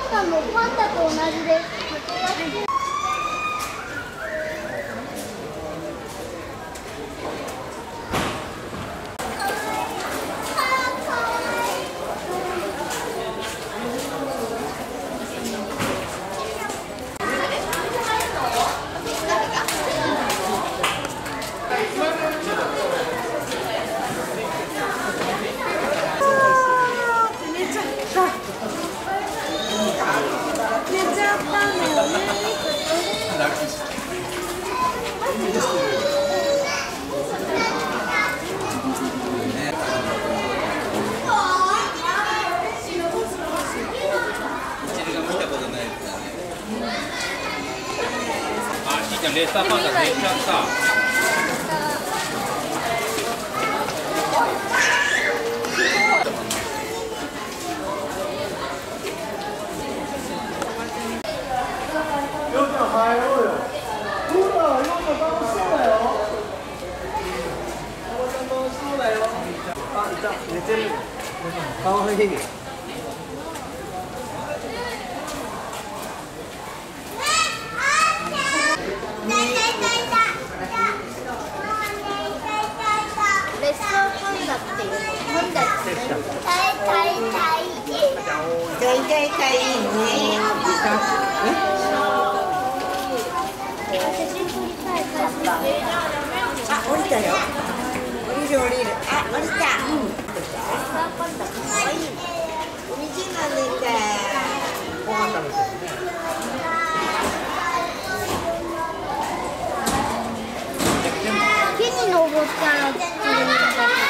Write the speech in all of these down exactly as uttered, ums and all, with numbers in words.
ンダもパンダと同じです。 レッサーパンダ寝ちゃった。 ようちゃん入ろうよ。ほら、ようちゃん楽しそうだよ。おばちゃん楽しそうだよ。あ、いた、寝てる。かわいい。 レッサーパンダっていうのパンダってタイタイタイタイタイタイね。 あ、降りたよ。降りる降りる。あ、降りた。レッサーパンダ可愛いね。 お水が出た。 ご飯食べてるね。 木に登ったら釣れるんだけどな。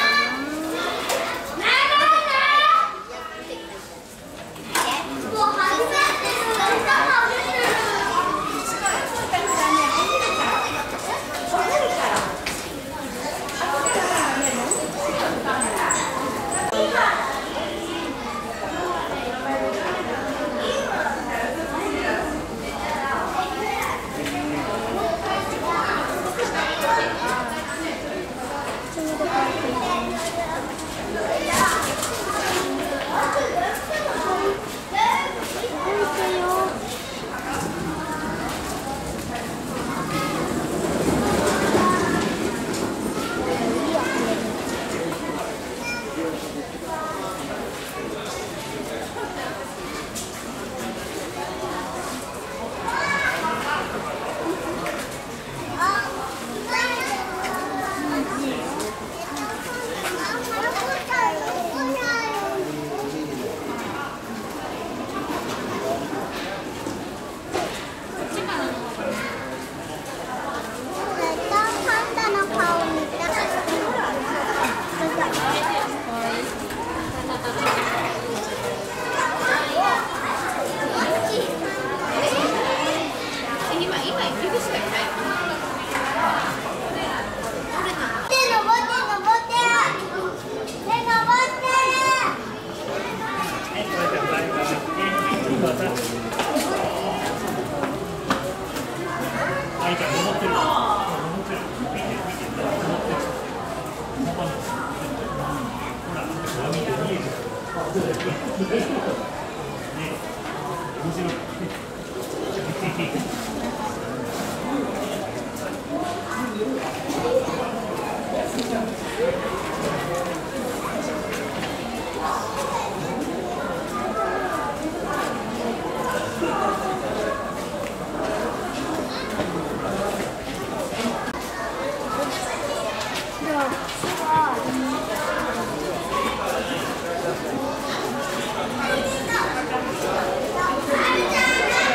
Hãy subscribe cho kênh Ghiền Mì Gõ để không bỏ lỡ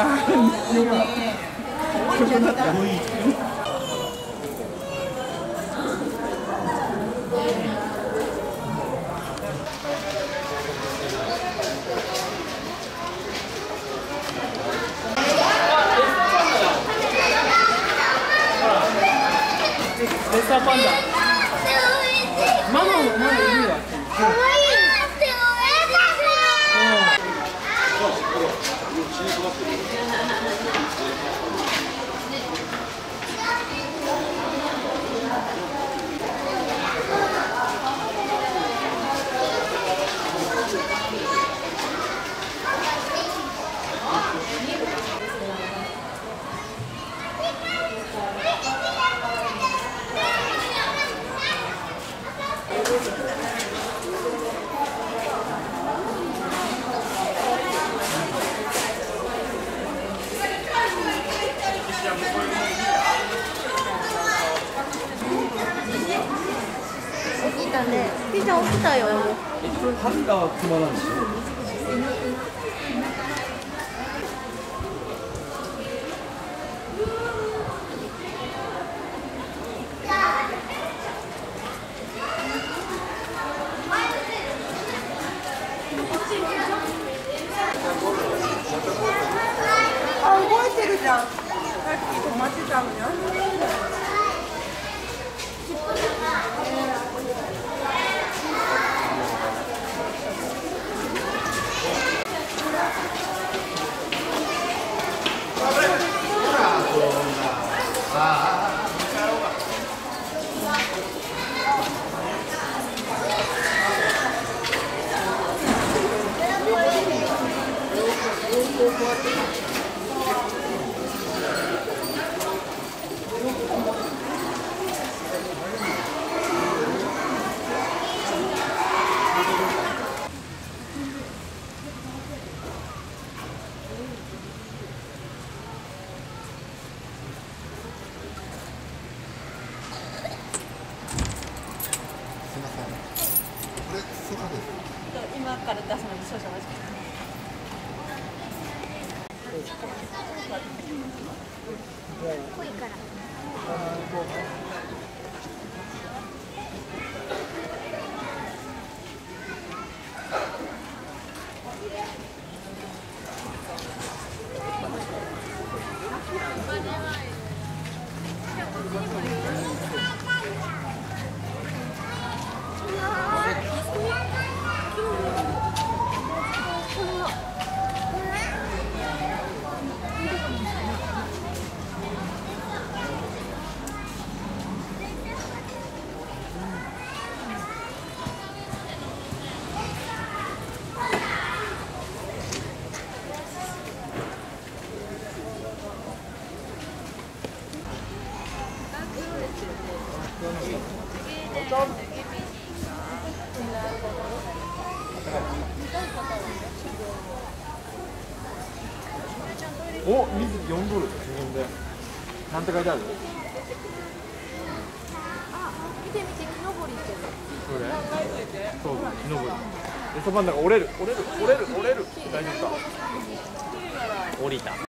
レッサーパンダ。ママもまだいるわ。 かわいい。起きたね。ピザ起きたよ。 パンダは熊なんでしょ。 あ、動いてるじゃん。さっき止まってたのに。今から出すのに少々お待ちください。 濃いから。 お、水よんドル自分で。なんて書いてある？ あ、見て見て、木登りってる。 それ？そう、木登り。レッサーパンダが折れる、折れる、折れる、折れる。大丈夫か？降りた。